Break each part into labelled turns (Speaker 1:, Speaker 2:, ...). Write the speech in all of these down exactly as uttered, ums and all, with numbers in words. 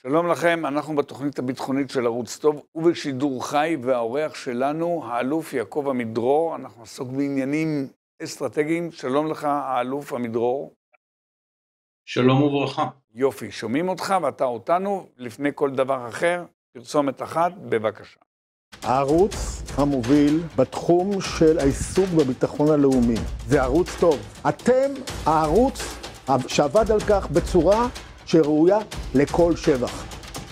Speaker 1: שלום לכם, אנחנו בתוכנית הביטחונית של ערוץ טוב ובשידור חי, והאורח שלנו, האלוף יעקב עמידרור. אנחנו נעסוק בעניינים אסטרטגיים. שלום לך, האלוף עמידרור.
Speaker 2: שלום וברכה.
Speaker 1: יופי, שומעים אותך ואתה אותנו. לפני כל דבר אחר, פרסומת אחת, בבקשה.
Speaker 3: הערוץ המוביל בתחום של העיסוק בביטחון הלאומי זה ערוץ טוב. אתם הערוץ שעבד על כך בצורה שראויה לכל שבח.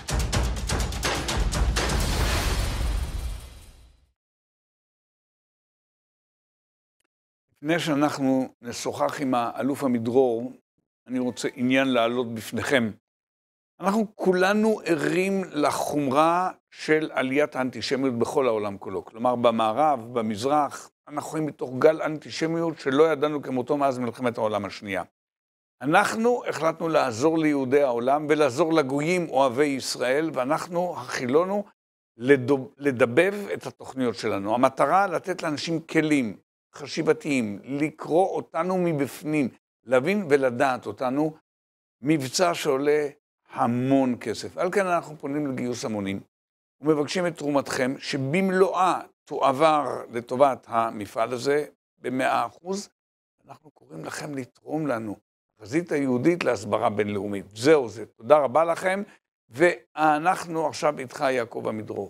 Speaker 1: לפני שאנחנו נשוחח עם האלוף עמידרור, אני רוצה עניין להעלות בפניכם. אנחנו כולנו ערים לחומרה של עליית האנטישמיות בכל העולם כולו. כלומר, במערב, במזרח, אנחנו חיים בתוך גל אנטישמיות שלא ידענו כמותו מאז מלחמת העולם השנייה. אנחנו החלטנו לעזור ליהודי העולם ולעזור לגויים אוהבי ישראל, ואנחנו החילונו לדבב את התוכניות שלנו. המטרה לתת לאנשים כלים חשיבתיים, לקרוא אותנו מבפנים, להבין ולדעת אותנו, מבצע שעולה המון כסף. על כן אנחנו פונים לגיוס המונים ומבקשים את תרומתכם שבמלואה תועבר לטובת המפעל הזה במאה אחוז. אנחנו קוראים לכם לתרום לנו. החזית היהודית להסברה בינלאומית. זהו זה. תודה רבה לכם, ואנחנו עכשיו איתך יעקב עמידרור.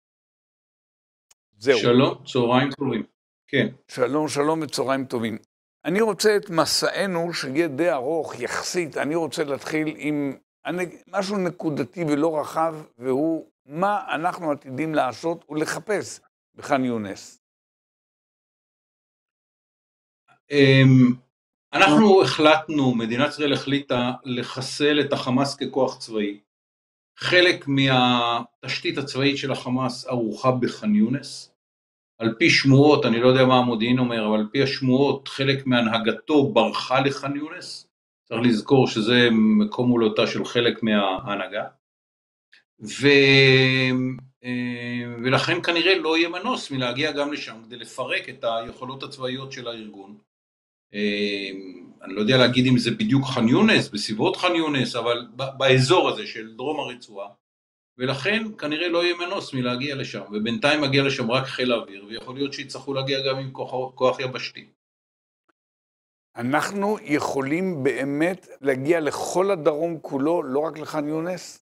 Speaker 1: זהו.
Speaker 2: שלום, צהריים טובים. כן.
Speaker 1: שלום, שלום וצהריים טובים. אני רוצה את מסענו שיהיה די ארוך יחסית. אני רוצה להתחיל עם משהו נקודתי ולא רחב, והוא מה אנחנו עתידים לעשות ולחפש בח'אן יונס.
Speaker 2: אנחנו החלטנו, מדינת ישראל החליטה לחסל את החמאס ככוח צבאי. חלק מהתשתית הצבאית של החמאס ערוכה בח'אן יונס. על פי שמועות, אני לא יודע מה המודיעין אומר, אבל על פי השמועות, חלק מהנהגתו ברחה לח'אן יונס. צריך לזכור שזה מקום מולדתה של חלק מההנהגה. ו... ולכן כנראה לא יהיה מנוס מלהגיע גם לשם, כדי לפרק את היכולות הצבאיות של הארגון. אני לא יודע להגיד אם זה בדיוק ח'אן יונס, בסביבות ח'אן יונס, אבל באזור הזה של דרום הרצועה, ולכן כנראה לא יהיה מנוס מלהגיע לשם, ובינתיים מגיע לשם רק חיל האוויר, ויכול להיות שיצטרכו להגיע גם עם כוח, כוח יבשתי.
Speaker 1: אנחנו יכולים באמת להגיע לכל הדרום כולו, לא רק לח'אן יונס?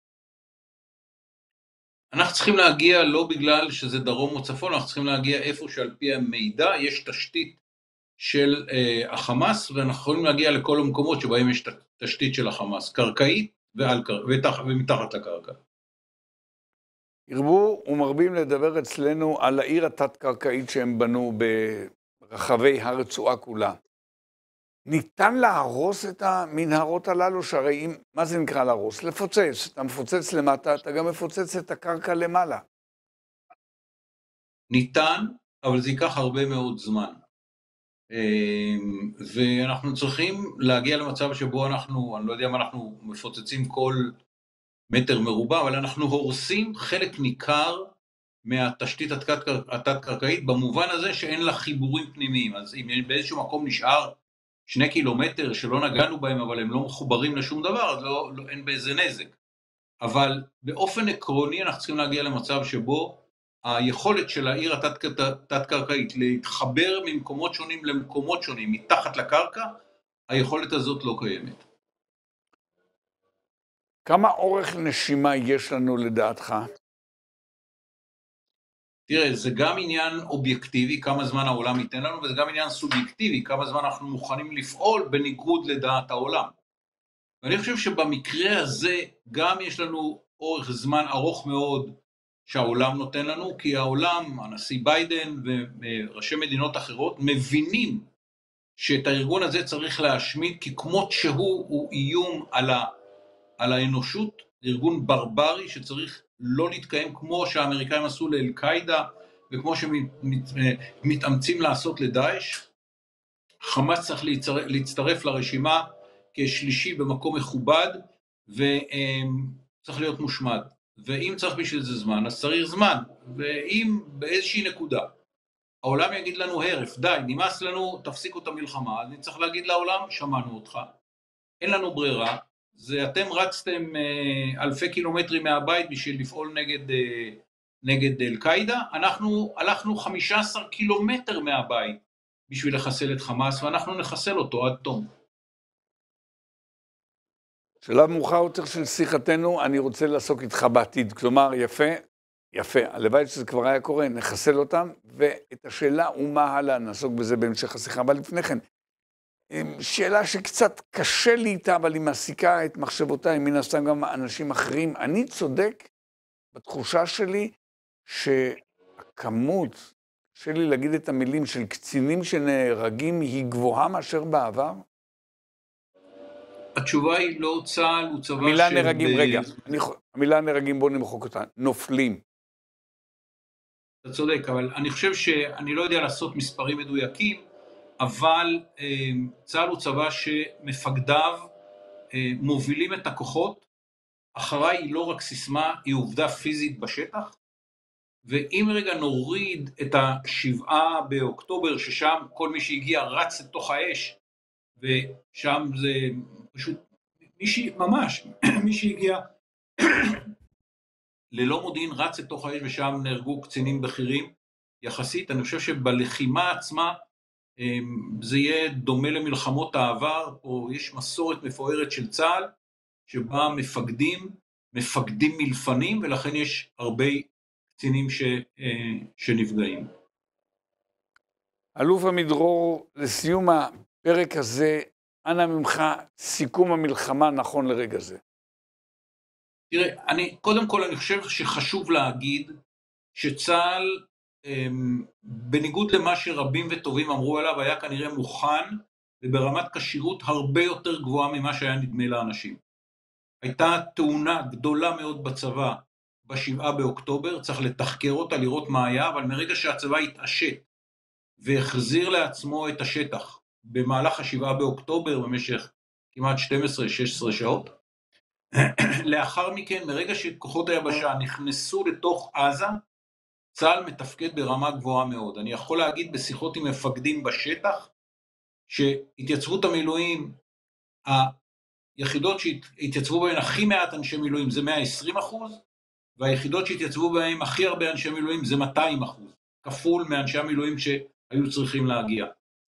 Speaker 2: אנחנו צריכים להגיע לא בגלל שזה דרום או צפון, אנחנו צריכים להגיע איפה שעל פי המידע יש תשתית של uh, החמאס, ואנחנו יכולים להגיע לכל המקומות שבהם יש תשתית של החמאס, קרקעית ועל, ותח, ומתחת לקרקע.
Speaker 1: הרבו ומרבים לדבר אצלנו על העיר התת-קרקעית שהם בנו ברחבי הרצועה כולה. ניתן להרוס את המנהרות הללו, שהרי אם, מה זה נקרא להרוס? לפוצץ. אתה מפוצץ למטה, אתה גם מפוצץ את הקרקע למעלה.
Speaker 2: ניתן, אבל זה ייקח הרבה מאוד זמן. ואנחנו צריכים להגיע למצב שבו אנחנו, אני לא יודע אם אנחנו מפוצצים כל מטר מרובע, אבל אנחנו הורסים חלק ניכר מהתשתית התת-קרקעית, במובן הזה שאין לה חיבורים פנימיים. אז אם באיזשהו מקום נשאר שני קילומטר שלא נגענו בהם, אבל הם לא מחוברים לשום דבר, אז לא, לא, אין באיזה נזק. אבל באופן עקרוני אנחנו צריכים להגיע למצב שבו היכולת של העיר התת-קרקעית להתחבר ממקומות שונים למקומות שונים, מתחת לקרקע, היכולת הזאת לא קיימת.
Speaker 1: כמה אורך נשימה יש לנו לדעתך?
Speaker 2: תראה, זה גם עניין אובייקטיבי, כמה זמן העולם ייתן לנו, וזה גם עניין סובייקטיבי, כמה זמן אנחנו מוכנים לפעול בניגוד לדעת העולם. ואני חושב שבמקרה הזה גם יש לנו אורך זמן ארוך מאוד שהעולם נותן לנו, כי העולם, הנשיא ביידן וראשי מדינות אחרות, מבינים שאת הארגון הזה צריך להשמיד, כי כמות שהוא הוא איום על, ה, על האנושות, ארגון ברברי שצריך לא להתקיים כמו שהאמריקאים עשו לאל-קאידה, וכמו שמתאמצים לעשות לדאעש. חמאס צריך להצטרף לרשימה כשלישי במקום מכובד, וצריך להיות מושמד. ואם צריך בשביל זה זמן, אז צריך זמן. ואם באיזושהי נקודה העולם יגיד לנו הרף, די, נמאס לנו, תפסיקו את המלחמה, אז אני צריך להגיד לעולם, שמענו אותך, אין לנו ברירה, זה אתם רצתם אה, אלפי קילומטרים מהבית בשביל לפעול נגד, אה, נגד אל-קאידה, אנחנו הלכנו חמישה עשר קילומטר מהבית בשביל לחסל את חמאס, ואנחנו נחסל אותו עד תום.
Speaker 1: שלב מאוחר יותר של שיחתנו, אני רוצה לעסוק איתך בעתיד. כלומר, יפה, יפה, הלוואי שזה כבר היה קורה, נחסל אותם, ואת השאלה ומה הלאה, נעסוק בזה בהמשך השיחה. אבל לפני כן, שאלה שקצת קשה לי איתה, אבל היא מעסיקה את מחשבותיי, מן הסתם גם אנשים אחרים. אני צודק בתחושה שלי שהכמות, קשה לי להגיד את המילים, של קצינים שנהרגים היא גבוהה מאשר בעבר?
Speaker 2: התשובה היא לא צה"ל, הוא צבא
Speaker 1: המילה
Speaker 2: של...
Speaker 1: נהרגים, רגע, אני, המילה נהרגים, בואו נמחוק אותה, נופלים.
Speaker 2: אתה צודק, אבל אני חושב שאני לא יודע לעשות מספרים מדויקים, אבל אה, צה"ל הוא צבא שמפקדיו אה, מובילים את הכוחות, אחריי היא לא רק סיסמה, היא עובדה פיזית בשטח, ואם רגע נוריד את השבעה באוקטובר, ששם כל מי שהגיע רץ לתוך האש, ושם זה פשוט, מי ש... ממש, מי שהגיע ללא מודיעין רץ לתוך האש, ושם נהרגו קצינים בכירים, יחסית, אני חושב שבלחימה עצמה, זה יהיה דומה למלחמות העבר, או יש מסורת מפוארת של צה"ל, שבה מפקדים, מפקדים מלפנים, ולכן יש הרבה קצינים ש, שנפגעים.
Speaker 1: אלוף עמידרור, לסיום הפרק הזה, אנא ממך, סיכום המלחמה נכון לרגע זה.
Speaker 2: תראה, אני, קודם כל אני חושב שחשוב להגיד, שצה"ל, בניגוד למה שרבים וטובים אמרו עליו, היה כנראה מוכן, וברמת קשירות הרבה יותר גבוהה ממה שהיה נדמה לאנשים. הייתה תאונה גדולה מאוד בצבא, בשבעה באוקטובר, צריך לתחקר אותה, לראות מה היה, אבל מרגע שהצבא התעשת, והחזיר לעצמו את השטח, במהלך השבעה באוקטובר, במשך כמעט שתים עשרה שש עשרה שעות, לאחר מכן, מרגע שכוחות היבשה נכנסו לתוך עזה, צה"ל מתפקד ברמה גבוהה מאוד. אני יכול להגיד בשיחות עם מפקדים בשטח, שהתייצבות המילואים, היחידות שהתייצבו בהן הכי מעט אנשי מילואים זה מאה ועשרים אחוז, והיחידות שהתייצבו בהן הכי הרבה אנשי מילואים זה מאתיים אחוז, כפול מאנשי המילואים שהיו צריכים להגיע.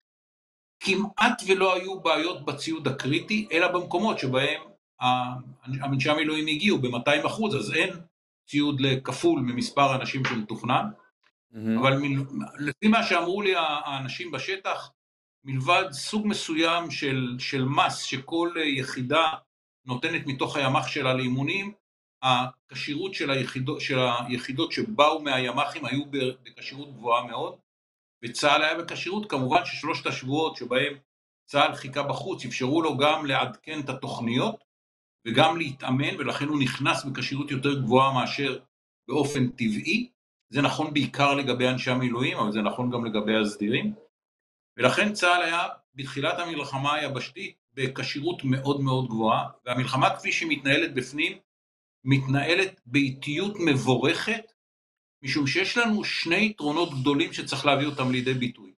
Speaker 2: כמעט ולא היו בעיות בציוד הקריטי, אלא במקומות שבהם אנשי המילואים הגיעו ב-מאתיים אחוז, אז אין ציוד לכפול ממספר האנשים שמתוכנן, mm-hmm. אבל מל... לפי מה שאמרו לי האנשים בשטח, מלבד סוג מסוים של, של מס שכל יחידה נותנת מתוך הימ"ח שלה לאימונים, הקשירות של היחידות, של היחידות שבאו מהימ"חים היו בקשירות גבוהה מאוד, וצה"ל היה בקשירות, כמובן ששלושת השבועות שבהם צה"ל חיכה בחוץ, אפשרו לו גם לעדכן את התוכניות, וגם להתאמן, ולכן הוא נכנס בקשירות יותר גבוהה מאשר באופן טבעי. זה נכון בעיקר לגבי אנשי המילואים, אבל זה נכון גם לגבי הסדירים. ולכן צה"ל היה בתחילת המלחמה היבשתית בקשירות מאוד מאוד גבוהה, והמלחמה כפי שהיא מתנהלת בפנים, מתנהלת באיטיות מבורכת, משום שיש לנו שני יתרונות גדולים שצריך להביא אותם לידי ביטוי.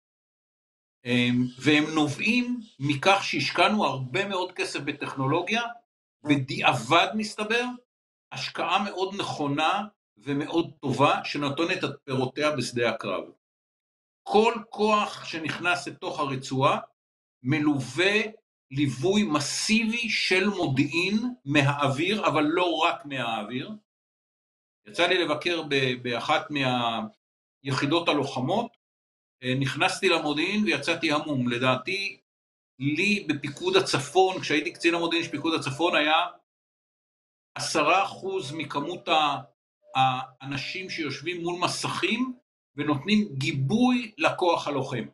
Speaker 2: והם נובעים מכך שהשקענו הרבה מאוד כסף בטכנולוגיה, בדיעבד מסתבר, השקעה מאוד נכונה ומאוד טובה, שנותנת את פירותיה בשדה הקרב. כל כוח שנכנס לתוך הרצועה, מלווה ליווי מסיבי של מודיעין מהאוויר, אבל לא רק מהאוויר. יצא לי לבקר באחת מהיחידות הלוחמות, נכנסתי למודיעין ויצאתי המום. לדעתי, לי בפיקוד הצפון, כשהייתי קצין המודיעין של פיקוד הצפון, היה עשרה אחוז מכמות האנשים שיושבים מול מסכים, ונותנים גיבוי לכוח הלוחם.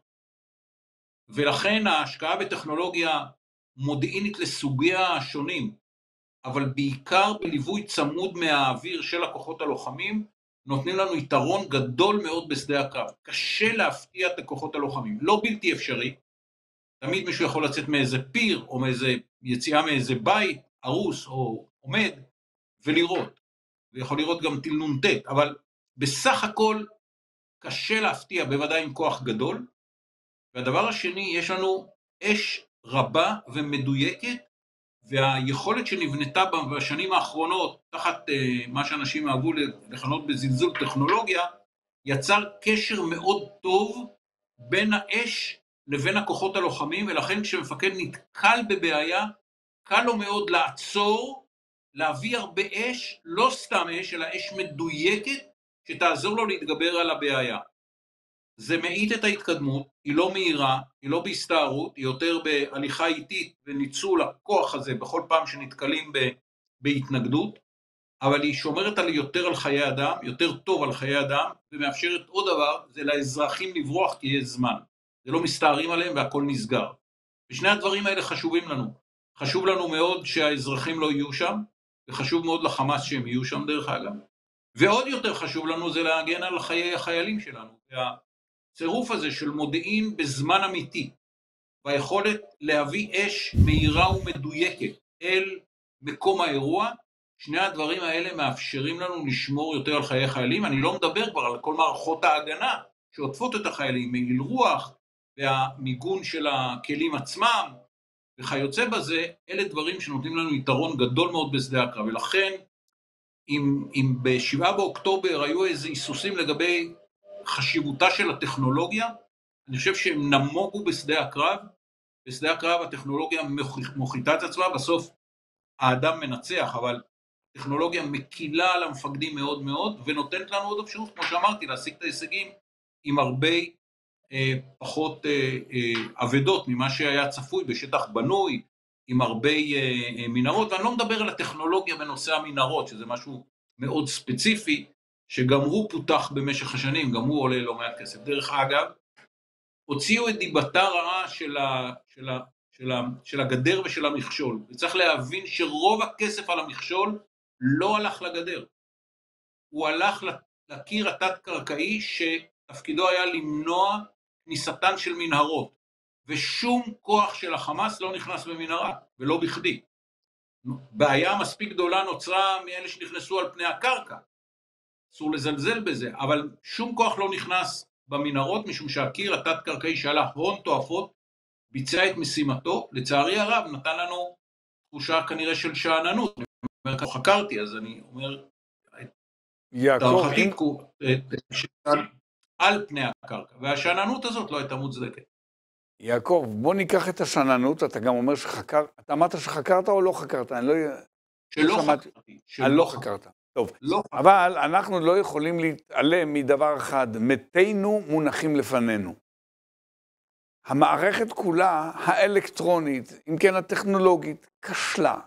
Speaker 2: ולכן ההשקעה בטכנולוגיה מודיעינית לסוגיה השונים, אבל בעיקר בליווי צמוד מהאוויר של הכוחות הלוחמים, נותנים לנו יתרון גדול מאוד בשדה הקרב. קשה להפתיע את הכוחות הלוחמים, לא בלתי אפשרי. תמיד מישהו יכול לצאת מאיזה פיר, או מאיזה יציאה מאיזה בית, ארוס או עומד, ולראות. ויכול לראות גם טיל נ"ט, אבל בסך הכל קשה להפתיע, בוודאי עם כוח גדול. והדבר השני, יש לנו אש רבה ומדויקת, והיכולת שנבנתה בשנים האחרונות, תחת uh, מה שאנשים אהבו לכנות בזלזול טכנולוגיה, יצר קשר מאוד טוב בין האש לבין הכוחות הלוחמים, ולכן כשמפקד נתקל בבעיה, קל לו מאוד לעצור, להביא הרבה אש, לא סתם אש, אלא אש מדויקת, שתעזור לו להתגבר על הבעיה. זה מעיט את ההתקדמות, היא לא מהירה, היא לא בהסתערות, היא יותר בהליכה איטית וניצול הכוח הזה בכל פעם שנתקלים ב, בהתנגדות, אבל היא שומרת על יותר על חיי אדם, יותר טוב על חיי אדם, ומאפשרת עוד דבר, זה לאזרחים לברוח כי יש זמן. זה לא מסתערים עליהם והכל נסגר. ושני הדברים האלה חשובים לנו. חשוב לנו מאוד שהאזרחים לא יהיו שם, וחשוב מאוד לחמאס שהם יהיו שם דרך אגב. ועוד יותר חשוב לנו זה להגן על חיי החיילים שלנו. והצירוף הזה של מודיעין בזמן אמיתי, והיכולת להביא אש מהירה ומדויקת אל מקום האירוע, שני הדברים האלה מאפשרים לנו לשמור יותר על חיי חיילים. אני לא מדבר כבר על כל מערכות ההגנה שעוטפות את החיילים, מעיל רוח והמיגון של הכלים עצמם וכיוצא בזה, אלה דברים שנותנים לנו יתרון גדול מאוד בשדה הקרב. ולכן, אם, אם בשבעה באוקטובר היו איזה היסוסים לגבי חשיבותה של הטכנולוגיה, אני חושב שהם נמוגו בשדה הקרב. בשדה הקרב הטכנולוגיה מוכיחה את עצמה, בסוף האדם מנצח, אבל טכנולוגיה מקילה על המפקדים מאוד מאוד, ונותנת לנו עוד אפשרות, כמו שאמרתי, להשיג את ההישגים עם הרבה אה, פחות אה, אה, עבדות ממה שהיה צפוי בשטח בנוי, עם הרבה אה, אה, מנהרות, ואני לא מדבר על הטכנולוגיה בנושא המנהרות, שזה משהו מאוד ספציפי, שגם הוא פותח במשך השנים, גם הוא עולה לא מעט כסף. דרך אגב, הוציאו את דיבתה רעה של, ה, של, ה, של, ה, של הגדר ושל המכשול, וצריך להבין שרוב הכסף על המכשול לא הלך לגדר, הוא הלך לקיר התת-קרקעי שתפקידו היה למנוע כניסתן של מנהרות, ושום כוח של החמאס לא נכנס במנהרה, ולא בכדי. בעיה מספיק גדולה נוצרה מאלה שנכנסו על פני הקרקע, אסור לזלזל בזה, אבל שום כוח לא נכנס במנהרות, משום שהקיר התת-קרקעי שעלה הון תועפות, ביצע את משימתו, לצערי הרב נתן לנו תחושה כנראה של שאננות, אני אומר כך חקרתי, אז אני אומר,
Speaker 1: יעקב, אם...
Speaker 2: על פני הקרקע, והשאננות הזאת לא הייתה מוצדקת.
Speaker 1: יעקב, בוא ניקח את השאננות, אתה גם אומר שחקר, אתה אמרת שחקרת או לא חקרת? אני לא...
Speaker 2: שלא חקרתי.
Speaker 1: אני לא חקרת. טוב,
Speaker 2: לא.
Speaker 1: אבל אנחנו לא יכולים להתעלם מדבר אחד, מתינו מונחים לפנינו. המערכת כולה, האלקטרונית, אם כן הטכנולוגית, כשלה.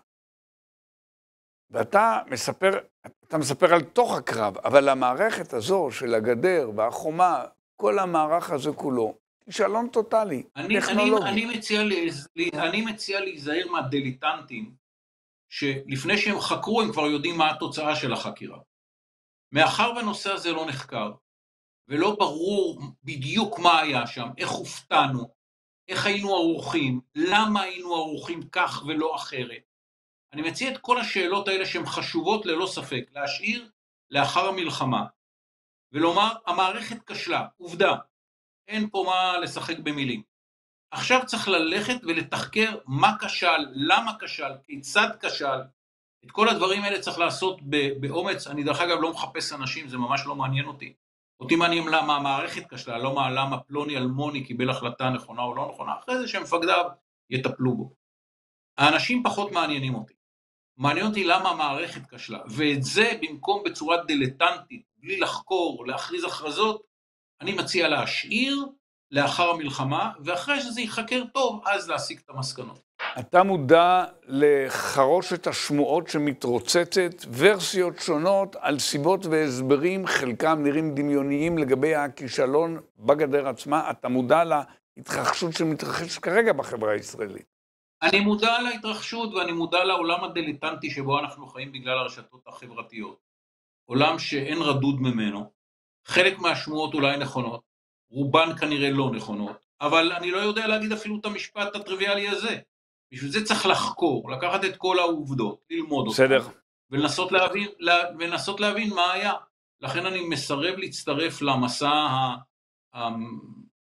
Speaker 1: ואתה מספר, אתה מספר על תוך הקרב, אבל המערכת הזו של הגדר והחומה, כל המערך הזה כולו, כישלון טוטלי,
Speaker 2: אני,
Speaker 1: טכנולוגי.
Speaker 2: אני, אני, מציע לי, אני מציע להיזהר מהדיליטנטים, שלפני שהם חקרו הם כבר יודעים מה התוצאה של החקירה. מאחר והנושא הזה לא נחקר, ולא ברור בדיוק מה היה שם, איך הופתענו, איך היינו ערוכים, למה היינו ערוכים כך ולא אחרת. אני מציע את כל השאלות האלה שהן חשובות ללא ספק, להשאיר לאחר המלחמה, ולומר, המערכת כשלה, עובדה, אין פה מה לשחק במילים. עכשיו צריך ללכת ולתחקר מה כשל, למה כשל, כיצד כשל. את כל הדברים האלה צריך לעשות באומץ. אני דרך אגב לא מחפש אנשים, זה ממש לא מעניין אותי. אותי מעניין למה המערכת כשלה, לא מה, למה פלוני אלמוני קיבל החלטה נכונה או לא נכונה, אחרי זה שמפקדיו יטפלו בו. האנשים פחות מעניינים אותי. מעניין אותי למה המערכת כשלה, ואת זה במקום בצורה דילטנטית, בלי לחקור, להכריז הכרזות, אני מציע להשאיר לאחר המלחמה, ואחרי שזה ייחקר טוב, אז להסיק את המסקנות.
Speaker 1: אתה מודע לחרושת השמועות שמתרוצצת, ורסיות שונות על סיבות והסברים, חלקם נראים דמיוניים לגבי הכישלון בגדר עצמה, אתה מודע להתרחשות שמתרחשת כרגע בחברה הישראלית.
Speaker 2: אני מודע להתרחשות ואני מודע לעולם הדיליטנטי שבו אנחנו חיים בגלל הרשתות החברתיות. עולם שאין רדוד ממנו, חלק מהשמועות אולי נכונות, רובן כנראה לא נכונות, אבל אני לא יודע להגיד אפילו את המשפט הטריוויאלי הזה. בשביל זה צריך לחקור, לקחת את כל העובדות, ללמוד אותן, ולנסות להבין, ולנסות להבין מה היה. לכן אני מסרב להצטרף למסע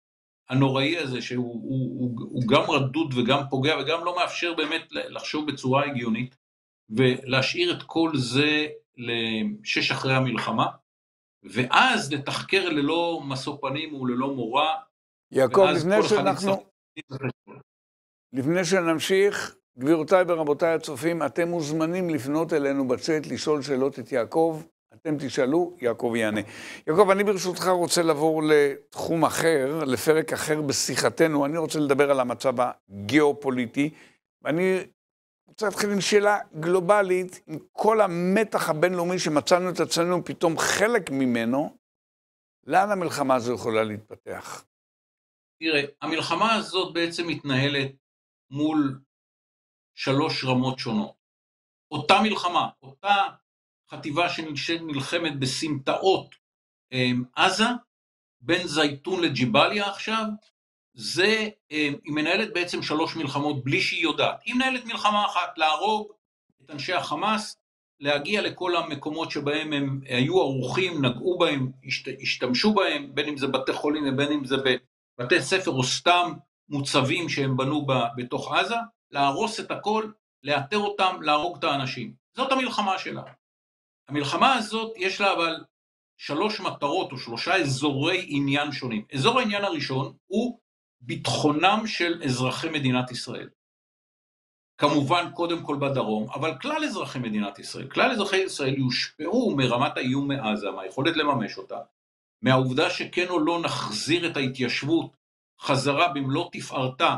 Speaker 2: הנוראי הזה, שהוא הוא, הוא, הוא גם רדוד וגם פוגע וגם לא מאפשר באמת לחשוב בצורה הגיונית, ולהשאיר את כל זה לשש אחרי המלחמה, ואז לתחקר ללא משוא פנים וללא מורא.
Speaker 1: יעקב, לפני שאנחנו... לפני שנמשיך, גבירותיי ורבותיי הצופים, אתם מוזמנים לפנות אלינו בצ'אט, לשאול שאלות את יעקב, אתם תשאלו, יעקב יענה. יעקב, אני ברשותך רוצה לעבור לתחום אחר, לפרק אחר בשיחתנו, אני רוצה לדבר על המצב הגיאופוליטי, ואני רוצה להתחיל עם שאלה גלובלית, עם כל המתח הבינלאומי שמצאנו את עצמנו פתאום חלק ממנו, לאן המלחמה הזו יכולה להתפתח?
Speaker 2: תראה, המלחמה הזאת בעצם מתנהלת מול שלוש רמות שונות. אותה מלחמה, אותה חטיבה שנלחמת בסמטאות עזה, בין זייתון לג'יבליה עכשיו, זה, היא מנהלת בעצם שלוש מלחמות בלי שהיא יודעת. היא מנהלת מלחמה אחת, להרוג את אנשי החמאס, להגיע לכל המקומות שבהם הם היו ערוכים, נגעו בהם, השתמשו בהם, בין אם זה בתי חולים ובין אם זה בבתי ספר או סתם מוצבים שהם בנו בתוך עזה, להרוס את הכל, לאתר אותם, להרוג את האנשים. זאת המלחמה שלה. המלחמה הזאת יש לה אבל שלוש מטרות או שלושה אזורי עניין שונים. אזור העניין הראשון הוא ביטחונם של אזרחי מדינת ישראל. כמובן קודם כל בדרום, אבל כלל אזרחי מדינת ישראל, כלל אזרחי ישראל יושפעו מרמת האיום מעזה, מהיכולת לממש אותה, מהעובדה שכן או לא נחזיר את ההתיישבות חזרה במלוא תפארתה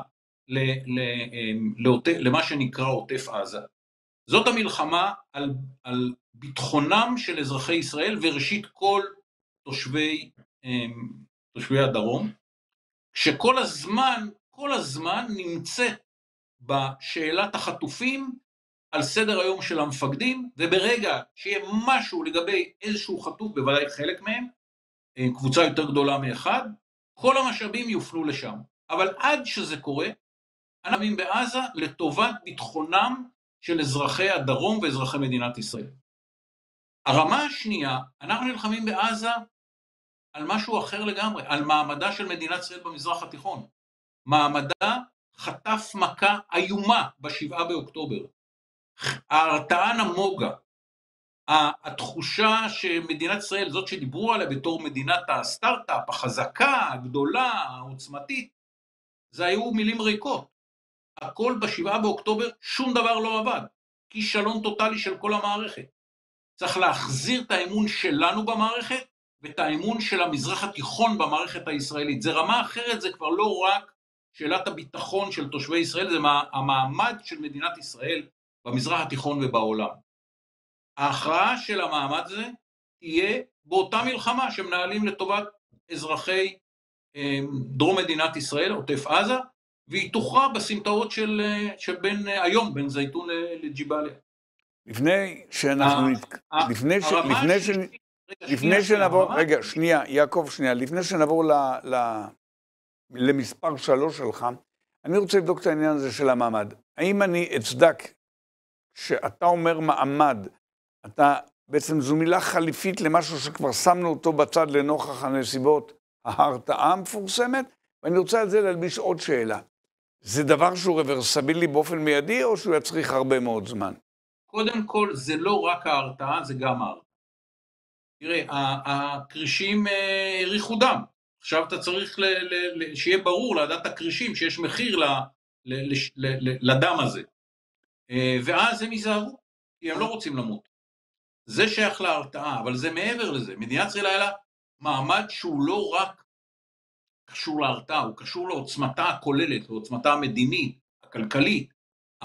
Speaker 2: למה שנקרא עוטף עזה. זאת המלחמה על, על ביטחונם של אזרחי ישראל וראשית כל תושבי, תושבי הדרום, שכל הזמן, כל הזמן נמצאת בשאלת החטופים על סדר היום של המפקדים, וברגע שיהיה משהו לגבי איזשהו חטוף, בוודאי חלק מהם, קבוצה יותר גדולה מאחד, כל המשאבים יופנו לשם. אבל עד שזה קורה, אנחנו נלחמים בעזה לטובת ביטחונם של אזרחי הדרום ואזרחי מדינת ישראל. הרמה השנייה, אנחנו נלחמים בעזה על משהו אחר לגמרי, על מעמדה של מדינת ישראל במזרח התיכון. מעמדה חטף מכה איומה בשבעה באוקטובר. ההרתעה נמוגה. התחושה שמדינת ישראל, זאת שדיברו עליה בתור מדינת הסטארט-אפ, החזקה, הגדולה, העוצמתית, זה היו מילים ריקות. הכל בשבעה באוקטובר, שום דבר לא עבד. כישלון טוטלי של כל המערכת. צריך להחזיר את האמון שלנו במערכת, ואת האמון של המזרח התיכון במערכת הישראלית. זה רמה אחרת, זה כבר לא רק שאלת הביטחון של תושבי ישראל, זה המעמד של מדינת ישראל במזרח התיכון ובעולם. ההכרעה של המעמד הזה תהיה באותה מלחמה שמנהלים לטובת אזרחי דרום מדינת ישראל, עוטף עזה, והיא תוכרע בסמטאות של, של בין היום, בין זייתון לג'יבליה.
Speaker 1: לפני שאנחנו... לפני ש... לפני ש... לפני שנעבור... רגע, שנייה, יעקב, שנייה. לפני שנעבור ל... ל... למספר שלוש שלך, אני רוצה לבדוק את העניין הזה של המעמד. האם אני אצדק שאתה אומר מעמד, אתה בעצם זו מילה חליפית למשהו שכבר שמנו אותו בצד לנוכח הנסיבות ההרתעה המפורסמת, ואני רוצה על זה להלביש עוד שאלה. זה דבר שהוא רוורסבילי באופן מיידי, או שהוא יצריך הרבה מאוד זמן?
Speaker 2: קודם כל, זה לא רק ההרתעה, זה גם ההרתעה. תראה, הקרישים הריחו דם. עכשיו אתה צריך ל- ל- ל- שיהיה ברור לדעת הקרישים שיש מחיר ל- ל- ל- ל- לדם הזה. ואז הם ייזהרו, כי הם לא רוצים למות. זה שייך להרתעה, אבל זה מעבר לזה. מדינת ישראל היה לה מעמד שהוא לא רק קשור להרתעה, הוא קשור לעוצמתה הכוללת, לעוצמתה המדינית, הכלכלית,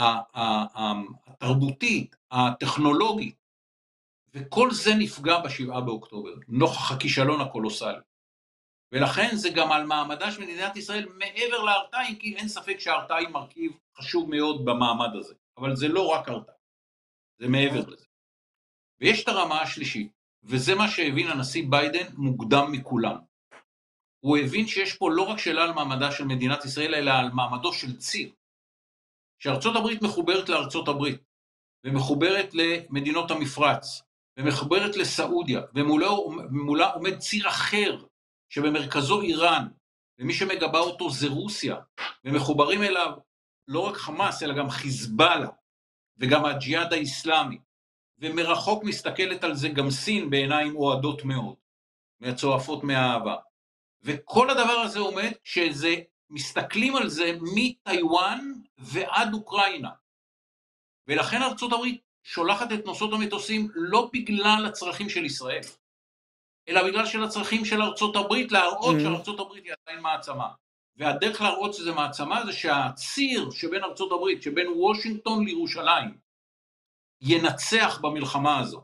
Speaker 2: התרבותית, הטכנולוגית, וכל זה נפגע בשבעה באוקטובר, נוכח הכישלון הקולוסלי. ולכן זה גם על מעמדה של מדינת ישראל מעבר להרתעה, כי אין ספק שההרתעה היא מרכיב חשוב מאוד במעמד הזה. אבל זה לא רק הרתעה, זה מעבר לזה. ויש את הרמה השלישית, וזה מה שהבין הנשיא ביידן מוקדם מכולם. הוא הבין שיש פה לא רק שאלה על מעמדה של מדינת ישראל, אלא על מעמדו של ציר. שארצות הברית מחוברת לארצות הברית, ומחוברת למדינות המפרץ, ומחוברת לסעודיה, ומולה עומד ציר אחר, שבמרכזו איראן, ומי שמגבה אותו זה רוסיה, ומחוברים אליו לא רק חמאס, אלא גם חיזבאללה, וגם הג'יהאד האסלאמי, ומרחוק מסתכלת על זה גם סין בעיניים אוהדות מאוד, מצועפות מהאהבה. וכל הדבר הזה עומד שזה, מסתכלים על זה מטיואן ועד אוקראינה. ולכן ארצות הברית שולחת את נושאות המטוסים לא בגלל הצרכים של ישראל, אלא בגלל של הצרכים של ארצות הברית, להראות mm-hmm. שארצות הברית היא עדיין מעצמה. והדרך להראות שזה מעצמה זה שהציר שבין ארצות הברית, שבין וושינגטון לירושלים, ינצח במלחמה הזו.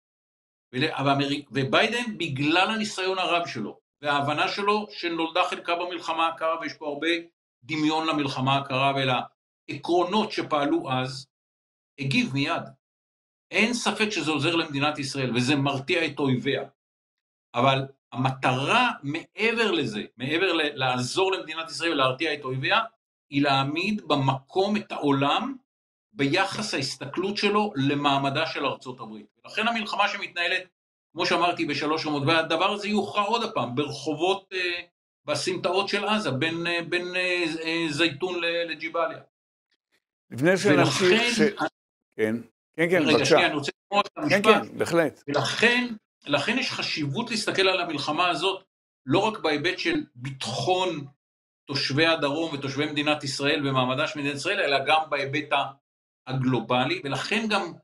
Speaker 2: וביידן, בגלל הניסיון הרב שלו, וההבנה שלו שנולדה חלקה במלחמה הקרה, ויש פה הרבה דמיון למלחמה הקרה ולעקרונות שפעלו אז, הגיב מיד. אין ספק שזה עוזר למדינת ישראל, וזה מרתיע את אויביה. אבל המטרה מעבר לזה, מעבר לעזור למדינת ישראל ולהרתיע את אויביה, היא להעמיד במקום את העולם, ביחס ההסתכלות שלו למעמדה של ארצות הברית. ולכן המלחמה שמתנהלת, כמו שאמרתי, בשלוש רמות, והדבר הזה יוכרע עוד הפעם, ברחובות, אה, בסמטאות של עזה, בין, אה, בין אה, אה, זייתון לג'יבליה.
Speaker 1: לפני שנמשיך ש... כן, כן, כן,
Speaker 2: רגע, שנייה, אני רוצה לומר את המשפט.
Speaker 1: כן, כן, בהחלט.
Speaker 2: ולכן, לכן יש חשיבות להסתכל על המלחמה הזאת, לא רק בהיבט של ביטחון תושבי הדרום ותושבי מדינת ישראל ומעמדה של מדינת ישראל, אלא גם בהיבט הגלובלי, ולכן גם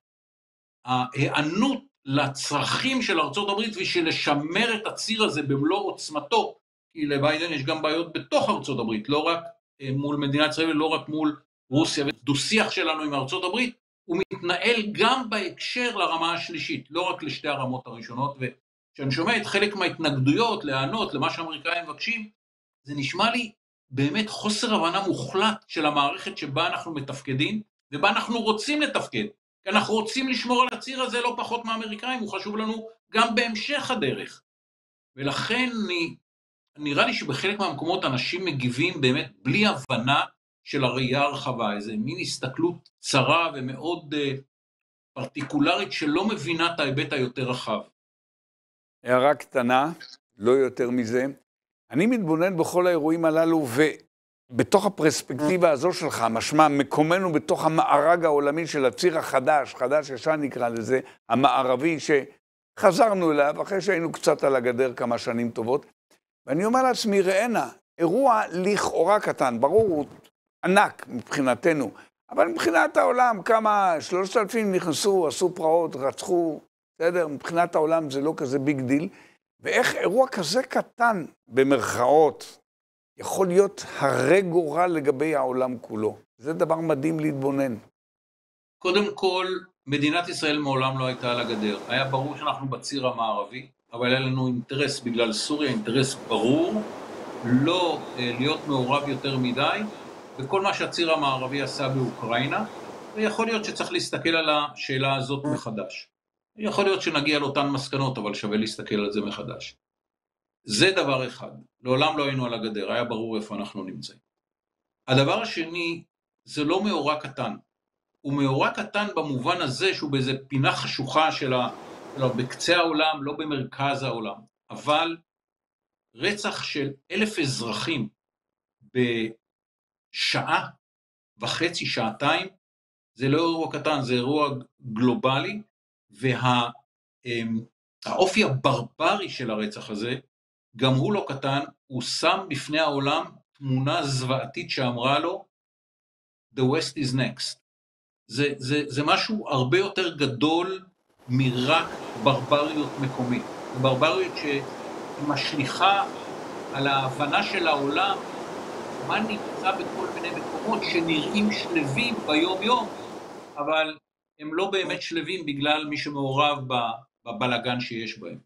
Speaker 2: ההיענות לצרכים של ארצות הברית ושל לשמר את הציר הזה במלוא עוצמתו, כי לביידן יש גם בעיות בתוך ארצות הברית, לא רק מול מדינת ישראל, לא רק מול רוסיה, ודו-שיח שלנו עם ארצות הברית, הוא מתנהל גם בהקשר לרמה השלישית, לא רק לשתי הרמות הראשונות, וכשאני שומע את חלק מההתנגדויות, להיענות למה שהאמריקאים מבקשים, זה נשמע לי באמת חוסר הבנה מוחלט של המערכת שבה אנחנו מתפקדים, ובה אנחנו רוצים לתפקד, כי אנחנו רוצים לשמור על הציר הזה לא פחות מהאמריקאים, הוא חשוב לנו גם בהמשך הדרך. ולכן אני, נראה לי שבחלק מהמקומות אנשים מגיבים באמת בלי הבנה של הראייה הרחבה, איזה מין הסתכלות צרה ומאוד uh, פרטיקולרית שלא מבינה את ההיבט היותר רחב.
Speaker 1: הערה קטנה, לא יותר מזה. אני מתבונן בכל האירועים הללו, ובתוך הפרספקטיבה הזו שלך, משמע מקומנו בתוך המארג העולמי של הציר החדש, חדש ישן נקרא לזה, המערבי שחזרנו אליו, אחרי שהיינו קצת על הגדר כמה שנים טובות, ואני אומר לעצמי, ראינה, אירוע לכאורה קטן, ברור הוא ענק מבחינתנו, אבל מבחינת העולם, כמה, שלושת אלפים נכנסו, עשו פרעות, רצחו, בסדר? מבחינת העולם זה לא כזה ביג דיל, ואיך אירוע כזה קטן במרכאות יכול להיות הרי גורל לגבי העולם כולו. זה דבר מדהים להתבונן.
Speaker 2: קודם כל, מדינת ישראל מעולם לא הייתה על הגדר. היה ברור שאנחנו בציר המערבי, אבל היה לנו אינטרס בגלל סוריה, אינטרס ברור, לא להיות מעורב יותר מדי, וכל מה שהציר המערבי עשה באוקראינה, ויכול להיות שצריך להסתכל על השאלה הזאת מחדש. יכול להיות שנגיע לאותן מסקנות, אבל שווה להסתכל על זה מחדש. זה דבר אחד. לעולם לא היינו על הגדר, היה ברור איפה אנחנו נמצאים. הדבר השני, זה לא מאורע קטן. הוא מאורע קטן במובן הזה, שהוא באיזה פינה חשוכה שלה, לא בקצה העולם, לא במרכז העולם. אבל רצח של אלף אזרחים בשעה וחצי, שעתיים, זה לא אירוע קטן, זה אירוע גלובלי, והאופי הברברי של הרצח הזה, גם הוא לא קטן, הוא שם בפני העולם תמונה זוועתית שאמרה לו, The West is next. זה, זה, זה משהו הרבה יותר גדול מרק ברבריות מקומית. ברבריות שמשליחה על ההבנה של העולם, מה נמצא בכל מיני מקומות שנראים שלבים ביום יום, אבל הם לא באמת שלבים בגלל מי שמעורב בבלגן שיש בהם.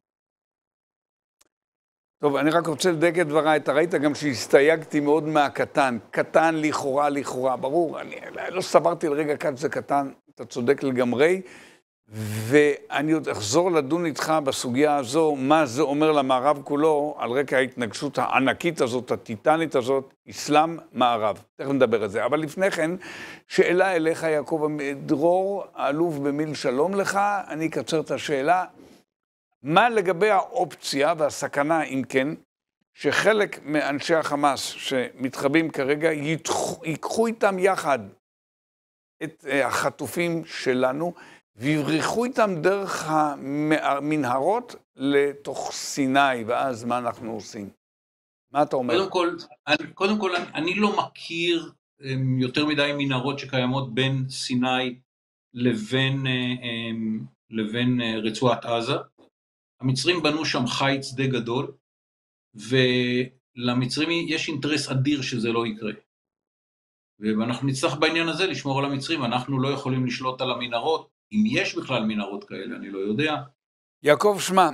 Speaker 1: טוב, אני רק רוצה לדייק את דבריי, אתה ראית גם שהסתייגתי מאוד מהקטן, קטן לכאורה, לכאורה, ברור, אני לא סברתי לרגע כאן שזה קטן, אתה צודק לגמרי, ואני עוד אחזור לדון איתך בסוגיה הזו, מה זה אומר למערב כולו, על רקע ההתנגשות הענקית הזאת, הטיטנית הזאת, אסלאם מערב. תכף נדבר על זה. אבל לפני כן, שאלה אליך, יעקב דרור, האלוף במיל, שלום לך, אני אקצר את השאלה. מה לגבי האופציה והסכנה, אם כן, שחלק מאנשי החמאס שמתחבאים כרגע ייקחו איתם יחד את החטופים שלנו, ויברחו איתם דרך המנהרות לתוך סיני, ואז מה אנחנו עושים? מה אתה אומר?
Speaker 2: קודם כל, אני, קודם כל אני, אני לא מכיר יותר מדי מנהרות שקיימות בין סיני לבין, לבין רצועת עזה. המצרים בנו שם חיץ די גדול, ולמצרים יש אינטרס אדיר שזה לא יקרה. ואנחנו נצטרך בעניין הזה לשמור על המצרים, אנחנו לא יכולים לשלוט על המנהרות, אם יש בכלל מנהרות כאלה, אני לא יודע.
Speaker 1: יעקב, שמע,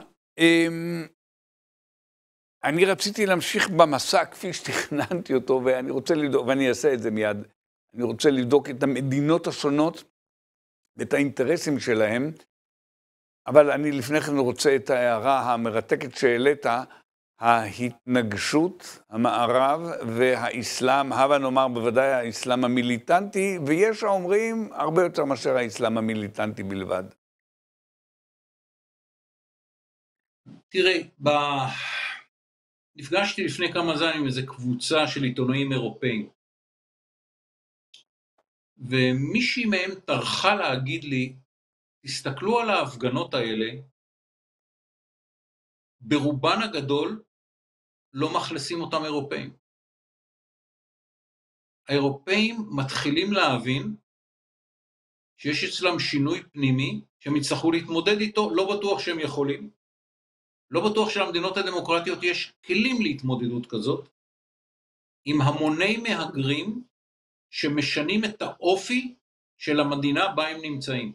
Speaker 1: אני רציתי להמשיך במסע כפי שתכננתי אותו, ואני רוצה לבדוק, ואני אעשה את זה מיד, אני רוצה לבדוק את המדינות השונות, ואת האינטרסים שלהם, אבל אני לפני כן רוצה את ההערה המרתקת שהעלית, ההתנגשות, המערב והאסלאם, הבה נאמר בוודאי האסלאם המיליטנטי, ויש האומרים הרבה יותר מאשר האסלאם המיליטנטי בלבד.
Speaker 2: תראה, ב... נפגשתי לפני כמה זמן עם איזו קבוצה של עיתונאים אירופאים, ומישהי מהם טרחה להגיד לי, תסתכלו על ההפגנות האלה, ברובן הגדול לא מחלסים אותם אירופאים. האירופאים מתחילים להבין שיש אצלם שינוי פנימי, שהם יצטרכו להתמודד איתו, לא בטוח שהם יכולים. לא בטוח שלמדינות הדמוקרטיות יש כלים להתמודדות כזאת, עם המוני מהגרים שמשנים את האופי של המדינה בה הם נמצאים.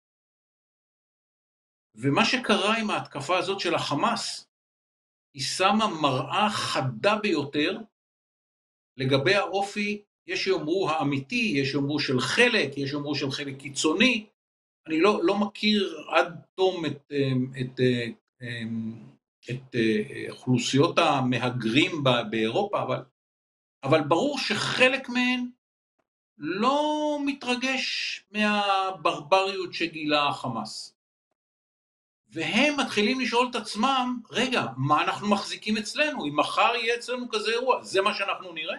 Speaker 2: ומה שקרה עם ההתקפה הזאת של החמאס, היא שמה מראה חדה ביותר לגבי האופי, יש שיאמרו האמיתי, יש שיאמרו של חלק, יש שיאמרו של חלק קיצוני. אני לא, לא מכיר עד תום את, את, את, את אוכלוסיות המהגרים באירופה, אבל, אבל ברור שחלק מהן לא מתרגש מהברבריות שגילה החמאס. והם מתחילים לשאול את עצמם, רגע, מה אנחנו מחזיקים אצלנו? אם מחר יהיה אצלנו כזה אירוע, זה מה שאנחנו נראה?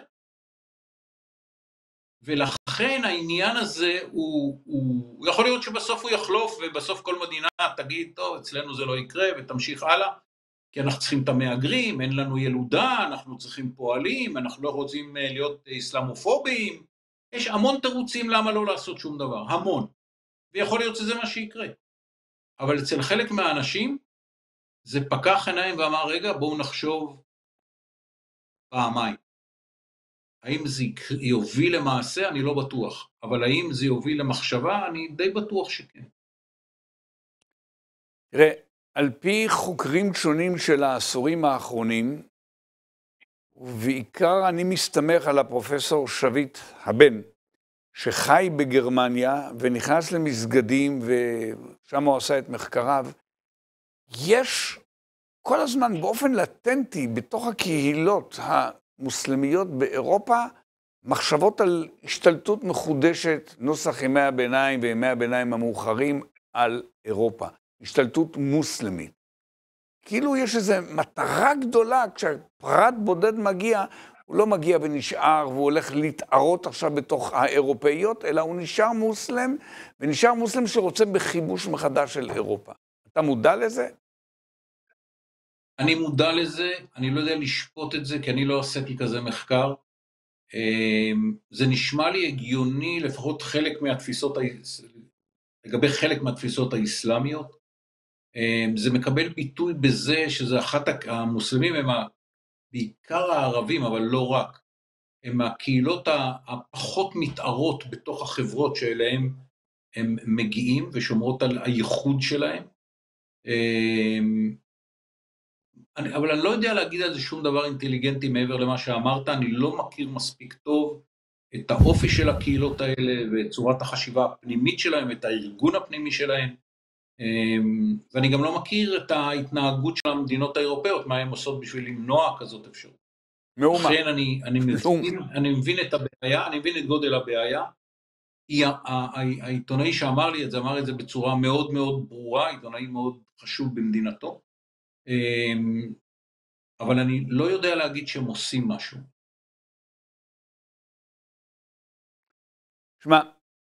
Speaker 2: ולכן העניין הזה הוא, הוא יכול להיות שבסוף הוא יחלוף, ובסוף כל מדינה תגיד, טוב, אצלנו זה לא יקרה, ותמשיך הלאה, כי אנחנו צריכים את המהגרים, אין לנו ילודה, אנחנו צריכים פועלים, אנחנו לא רוצים להיות אסלאמופובים, יש המון תירוצים למה לא לעשות שום דבר, המון, ויכול להיות שזה מה שיקרה. אבל אצל חלק מהאנשים, זה פקח עיניים ואמר, רגע, בואו נחשוב פעמיים. האם זה יוביל למעשה? אני לא בטוח. אבל האם זה יוביל למחשבה? אני די בטוח שכן.
Speaker 1: תראה, על פי חוקרים שונים של העשורים האחרונים, ובעיקר אני מסתמך על הפרופסור שביט הבן, שחי בגרמניה ונכנס למסגדים ושם הוא עשה את מחקריו, יש כל הזמן באופן לטנטי בתוך הקהילות המוסלמיות באירופה מחשבות על השתלטות מחודשת, נוסח ימי הביניים וימי הביניים המאוחרים על אירופה, השתלטות מוסלמית. כאילו יש איזו מטרה גדולה, כשפרט בודד מגיע, הוא לא מגיע ונשאר, והוא הולך להתערות עכשיו בתוך האירופאיות, אלא הוא נשאר מוסלם, ונשאר מוסלם שרוצה בחיבוש מחדש של אירופה. אתה מודע לזה?
Speaker 2: אני מודע לזה, אני לא יודע לשפוט את זה, כי אני לא עשיתי כזה מחקר. זה נשמע לי הגיוני, לפחות חלק מהתפיסות, לגבי חלק מהתפיסות האסלאמיות. זה מקבל ביטוי בזה שזה אחת המוסלמים, הם בעיקר הערבים, אבל לא רק, הם הקהילות הפחות מתארות בתוך החברות שאליהם הם מגיעים ושומרות על הייחוד שלהם. אבל אני לא יודע להגיד על זה שום דבר אינטליגנטי מעבר למה שאמרת, אני לא מכיר מספיק טוב את האופי של הקהילות האלה ואת צורת החשיבה הפנימית שלהם, את הארגון הפנימי שלהם, ואני גם לא מכיר את ההתנהגות של המדינות האירופאיות, מה הן עושות בשביל למנוע כזאת אפשרות.
Speaker 1: מאומה.
Speaker 2: לכן אני, אני, מבין, אני מבין את הבעיה, אני מבין את גודל הבעיה. העיתונאי שאמר לי את זה, אמר את זה בצורה מאוד מאוד ברורה, עיתונאי מאוד חשוב במדינתו. אבל אני לא יודע להגיד שהם עושים משהו.
Speaker 1: שמע,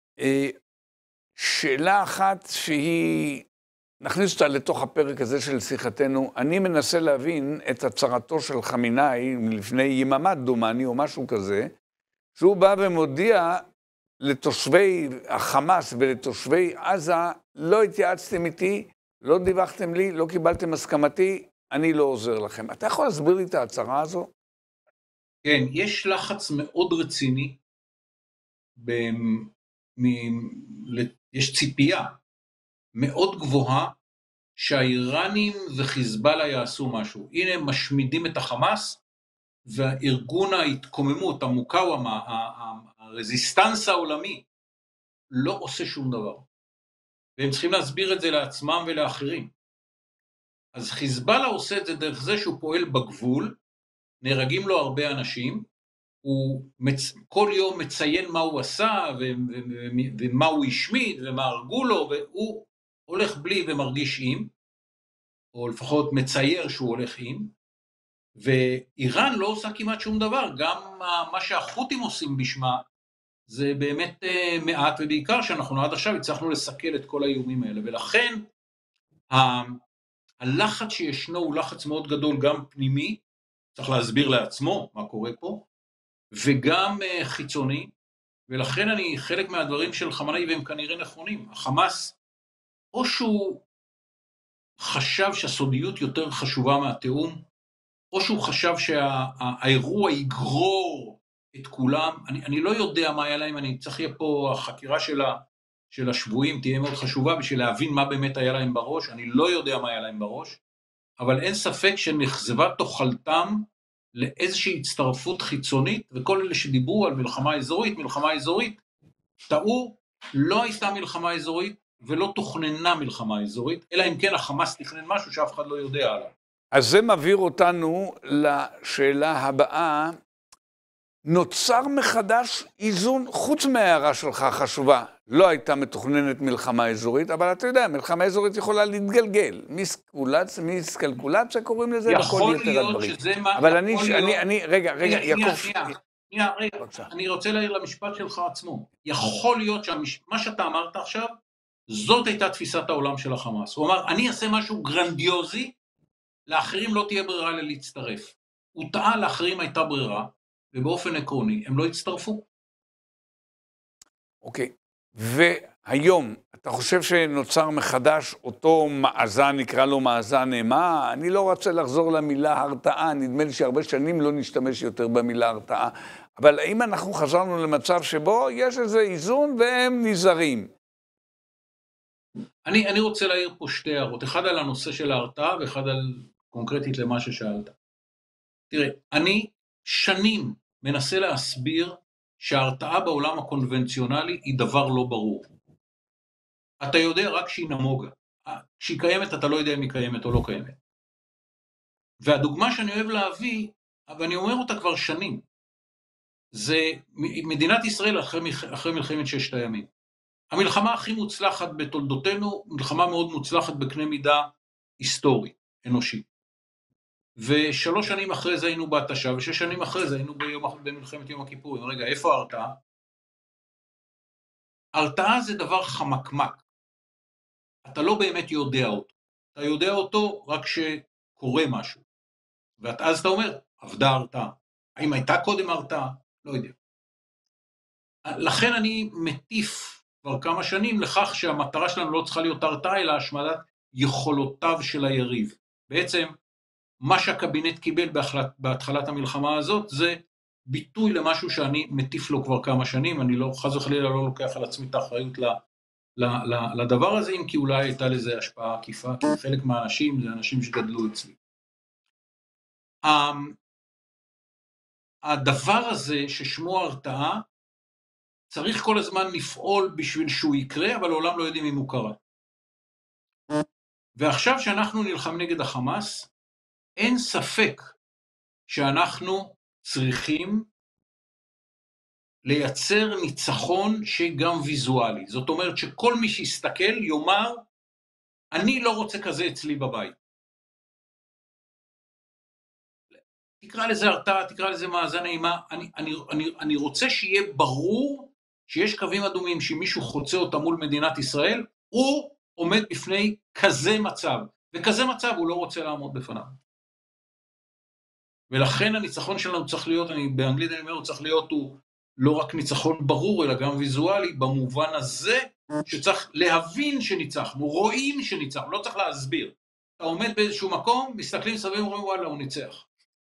Speaker 1: שאלה אחת שהיא, נכניס אותה לתוך הפרק הזה של שיחתנו, אני מנסה להבין את הצהרתו של חמינאי מלפני יממה דומני או משהו כזה, שהוא בא ומודיע לתושבי החמאס ולתושבי עזה, לא התייעצתם איתי, לא דיווחתם לי, לא קיבלתם הסכמתי, אני לא עוזר לכם. אתה יכול להסביר לי את ההצהרה הזו?
Speaker 2: כן, יש לחץ מאוד רציני, ב... מ... יש ציפייה מאוד גבוהה שהאיראנים וחיזבאללה יעשו משהו. הנה הם משמידים את החמאס, והארגון ההתקוממות, המוקאוומה, הרזיסטנס העולמי, לא עושה שום דבר. והם צריכים להסביר את זה לעצמם ולאחרים. אז חיזבאללה עושה את זה דרך זה שהוא פועל בגבול, נהרגים לו הרבה אנשים, הוא מצ... כל יום מציין מה הוא עשה, ו... ו... ו... ומה הוא השמיד, ומה הרגו לו, והוא הולך בלי ומרגיש עם, או לפחות מצייר שהוא הולך עם, ואיראן לא עושה כמעט שום דבר, גם מה שהחות'ים עושים בשמה, זה באמת מעט, ובעיקר שאנחנו עד עכשיו הצלחנו לסכל את כל האיומים האלה, ולכן הלחץ שישנו הוא לחץ מאוד גדול, גם פנימי, צריך להסביר לעצמו מה קורה פה, וגם חיצוני, ולכן אני, חלק מהדברים של חמינאי והם כנראה נכונים, החמאס, או שהוא חשב שהסודיות יותר חשובה מהתיאום, או שהוא חשב שהאירוע יגרור את כולם, אני, אני לא יודע מה היה להם, אני צריך יהיה פה, החקירה של, ה, של השבויים תהיה מאוד חשובה, בשביל להבין מה באמת היה להם בראש, אני לא יודע מה היה להם בראש, אבל אין ספק שנחזבה תוכלתם לאיזושהי הצטרפות חיצונית, וכל אלה שדיברו על מלחמה אזורית, מלחמה אזורית, טעו, לא הייתה מלחמה אזורית, ולא תוכננה מלחמה אזורית, אלא אם כן החמאס תכנן משהו שאף אחד לא יודע עליו.
Speaker 1: אז זה מעביר אותנו לשאלה הבאה, נוצר מחדש איזון, חוץ מההערה שלך חשובה, לא הייתה מתוכננת מלחמה אזורית, אבל אתה יודע, מלחמה אזורית יכולה להתגלגל, מיסקלקולציה, מיסקלקולציה קוראים לזה,
Speaker 2: יכול להיות שזה מה...
Speaker 1: אבל אני, אני, אני, רגע, רגע, יעקב...
Speaker 2: שנייה, רגע, אני רוצה להעיר למשפט שלך עצמו. יכול להיות שמה שאתה אמרת עכשיו, זאת הייתה תפיסת העולם של החמאס. הוא אמר, אני אעשה משהו גרנדיוזי, לאחרים לא תהיה ברירה להצטרף. הוא טעה, לאחרים הייתה ברירה, ובאופן עקרוני הם לא הצטרפו.
Speaker 1: אוקיי, והיום, אתה חושב שנוצר מחדש אותו מאזן, נקרא לו מאזן אימה? אני לא רוצה לחזור למילה הרתעה, נדמה לי שהרבה שנים לא נשתמש יותר במילה הרתעה, אבל האם אנחנו חזרנו למצב שבו יש איזה איזון והם נזהרים?
Speaker 2: אני, אני רוצה להעיר פה שתי הערות, אחד על הנושא של ההרתעה ואחד על קונקרטית למה ששאלת. תראה, אני שנים מנסה להסביר שההרתעה בעולם הקונבנציונלי היא דבר לא ברור. אתה יודע רק שהיא נמוגה. כשהיא קיימת אתה לא יודע אם היא קיימת או לא קיימת. והדוגמה שאני אוהב להביא, ואני אומר אותה כבר שנים, זה מדינת ישראל אחרי, אחרי מלחמת ששת הימים. המלחמה הכי מוצלחת בתולדותינו, מלחמה מאוד מוצלחת בקנה מידה היסטורי, אנושי. ושלוש שנים אחרי זה היינו בהתשה, ושש שנים אחרי זה היינו ביום, במלחמת יום הכיפורים. רגע, איפה ההרתעה? הרתעה זה דבר חמקמק. אתה לא באמת יודע אותו. אתה יודע אותו רק שקורה משהו. ואז אתה אומר, עבדה הרתעה. האם הייתה קודם הרתעה? לא יודע. לכן אני מטיף כבר כמה שנים לכך שהמטרה שלנו לא צריכה להיות הרתעה, אלא השמדת יכולותיו של היריב. בעצם, מה שהקבינט קיבל בהתחלת, בהתחלת המלחמה הזאת, זה ביטוי למשהו שאני מטיף לו כבר כמה שנים, אני לא, חס וחלילה לא לוקח על עצמי את האחריות ל, ל, ל, לדבר הזה, אם כי אולי הייתה לזה השפעה עקיפה, כי חלק מהאנשים זה אנשים שגדלו אצלי. הדבר הזה ששמו הרתעה, צריך כל הזמן לפעול בשביל שהוא יקרה, אבל לעולם לא יודעים אם הוא קרה. ועכשיו שאנחנו נלחם נגד החמאס, אין ספק שאנחנו צריכים לייצר ניצחון שגם ויזואלי. זאת אומרת שכל מי שיסתכל יאמר, אני לא רוצה כזה אצלי בבית. תקרא לזה הרתעה, תקרא לזה מאזן אימה, אני, אני, אני, אני רוצה שיהיה ברור שיש קווים אדומים, שמישהו חוצה אותם מול מדינת ישראל, הוא עומד בפני כזה מצב, וכזה מצב הוא לא רוצה לעמוד בפניו. ולכן הניצחון שלנו צריך להיות, אני באנגלית אני אומר, הוא צריך להיות, הוא לא רק ניצחון ברור, אלא גם ויזואלי, במובן הזה שצריך להבין שניצחנו, רואים שניצחנו, לא צריך להסביר. אתה עומד באיזשהו מקום, מסתכלים סביב ואומרים, וואלה, הוא ניצח.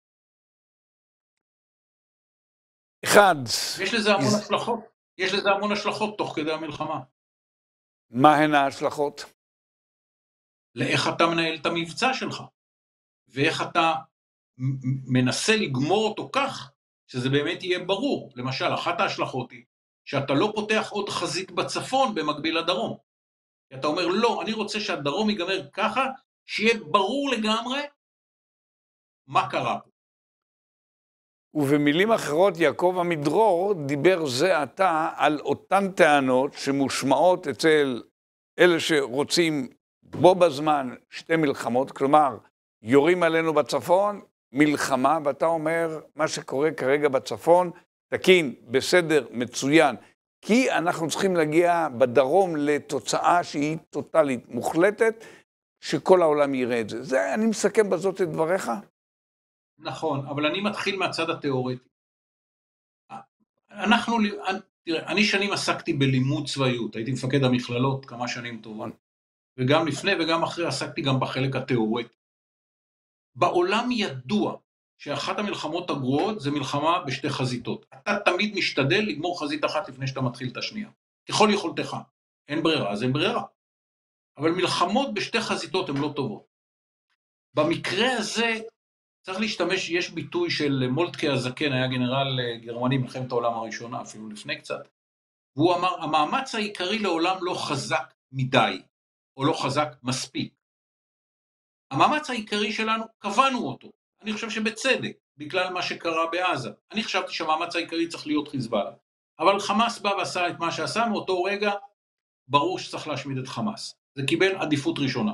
Speaker 1: אחד.
Speaker 2: יש לזה המון השלכות, יש לזה המון השלכות תוך כדי המלחמה.
Speaker 1: מה הן ההשלכות?
Speaker 2: לאיך אתה מנהל את המבצע שלך, ואיך אתה מנסה לגמור אותו כך, שזה באמת יהיה ברור. למשל, אחת ההשלכות היא, שאתה לא פותח עוד חזית בצפון במקביל לדרום. אתה אומר, לא, אני רוצה שהדרום ייגמר ככה, שיהיה ברור לגמרי מה קרה פה.
Speaker 1: ובמילים אחרות, יעקב עמידרור דיבר זה עתה על אותן טענות שמושמעות אצל אלה שרוצים בו בזמן שתי מלחמות, כלומר, יורים עלינו בצפון, מלחמה, ואתה אומר, מה שקורה כרגע בצפון, תקין, בסדר, מצוין, כי אנחנו צריכים להגיע בדרום לתוצאה שהיא טוטלית, מוחלטת, שכל העולם יראה את זה. זה, אני מסכם בזאת את דבריך?
Speaker 2: נכון, אבל אני מתחיל מהצד התיאורטי. אנחנו, תראה, אני שנים עסקתי בלימוד צבאיות, הייתי מפקד המכללות כמה שנים טובות, וגם לפני וגם אחרי עסקתי גם בחלק התיאורטי. בעולם ידוע שאחת המלחמות הגרועות זה מלחמה בשתי חזיתות. אתה תמיד משתדל לגמור חזית אחת לפני שאתה מתחיל את השנייה. ככל יכולתך. אין ברירה, אז אין ברירה. אבל מלחמות בשתי חזיתות הן לא טובות. במקרה הזה צריך להשתמש, יש ביטוי של מולטקה הזקן, היה גנרל גרמני מלחמת העולם הראשונה, אפילו לפני קצת, והוא אמר, המאמץ העיקרי לעולם לא חזק מדי, או לא חזק מספיק. המאמץ העיקרי שלנו, קבענו אותו. אני חושב שבצדק, בגלל מה שקרה בעזה. אני חשבתי שהמאמץ העיקרי צריך להיות חיזבאללה. אבל חמאס בא ועשה את מה שעשה, מאותו רגע ברור שצריך להשמיד את חמאס. זה קיבל עדיפות ראשונה.